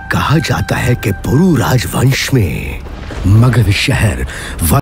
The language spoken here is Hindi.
कहा जाता है कि पुरु राजवंश में मगध शहर